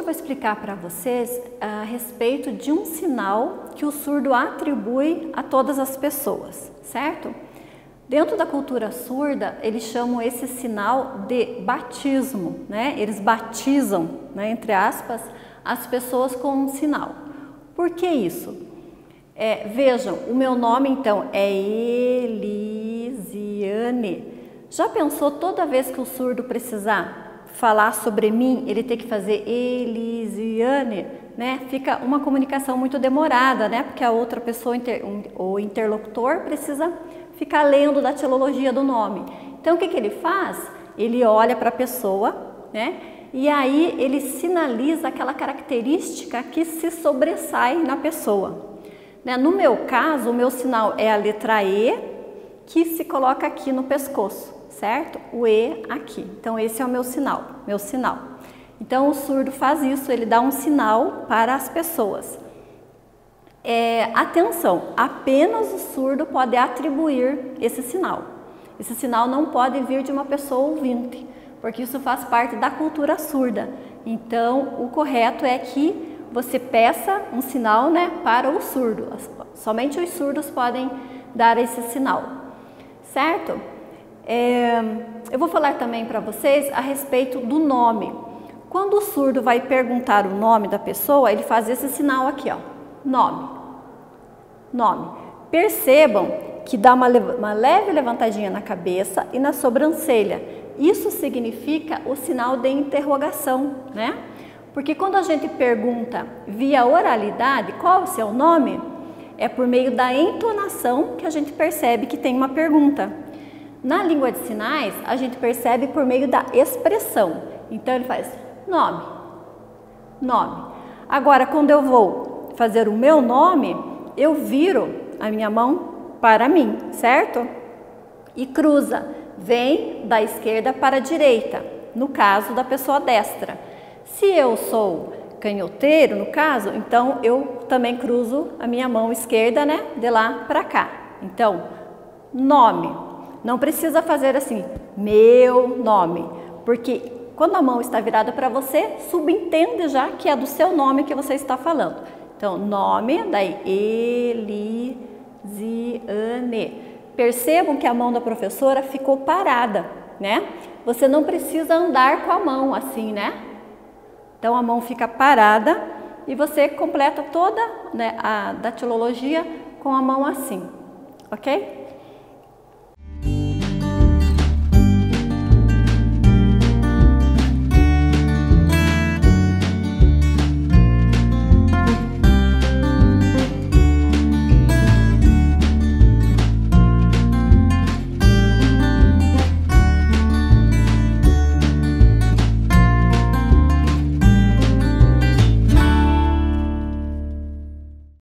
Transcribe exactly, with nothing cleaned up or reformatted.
vou explicar para vocês a respeito de um sinal que o surdo atribui a todas as pessoas, certo? Dentro da cultura surda, eles chamam esse sinal de batismo, né? Eles batizam, né, entre aspas, as pessoas com um sinal. Por que isso? É, vejam, o meu nome então é Elisiane. Já pensou toda vez que o surdo precisar falar sobre mim, ele tem que fazer Elisiane, né? Fica uma comunicação muito demorada, né? Porque a outra pessoa, um, o interlocutor, precisa ficar lendo da datilologia do nome. Então, o que que ele faz? Ele olha para a pessoa, né? E aí ele sinaliza aquela característica que se sobressai na pessoa. Né? No meu caso, o meu sinal é a letra E, que se coloca aqui no pescoço, certo? O E aqui. Então, esse é o meu sinal, meu sinal. Então, o surdo faz isso, ele dá um sinal para as pessoas. É, atenção, apenas o surdo pode atribuir esse sinal. Esse sinal não pode vir de uma pessoa ouvinte, porque isso faz parte da cultura surda. Então, o correto é que você peça um sinal, né, para o surdo. Somente os surdos podem dar esse sinal, certo? É, eu vou falar também para vocês a respeito do nome. Quando o surdo vai perguntar o nome da pessoa, ele faz esse sinal aqui, ó, nome, nome. Percebam que dá uma, uma leve levantadinha na cabeça e na sobrancelha. Isso significa o sinal de interrogação, né? Porque quando a gente pergunta via oralidade, qual é o seu nome? É por meio da entonação que a gente percebe que tem uma pergunta. Na língua de sinais, a gente percebe por meio da expressão. Então, ele faz nome, nome. Agora, quando eu vou fazer o meu nome, eu viro a minha mão para mim, certo? E cruza, vem da esquerda para a direita, no caso da pessoa destra. Se eu sou canhoteiro, no caso, então eu também cruzo a minha mão esquerda, né, de lá para cá. Então, nome. Não precisa fazer assim, meu nome, porque quando a mão está virada para você, subentende já que é do seu nome que você está falando. Então, nome, daí Elisiane. Percebam que a mão da professora ficou parada, né? Você não precisa andar com a mão assim, né? Então, a mão fica parada e você completa toda, né, a datilologia com a mão assim, ok?